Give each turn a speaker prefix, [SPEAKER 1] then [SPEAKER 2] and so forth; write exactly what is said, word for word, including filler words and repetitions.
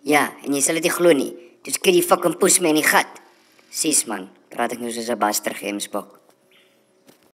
[SPEAKER 1] Ja, en jy sal dit nie glo nie. Toe skree die fucking poes my in die gat. Sies man, praat ek nou soos 'n baster gemsbok.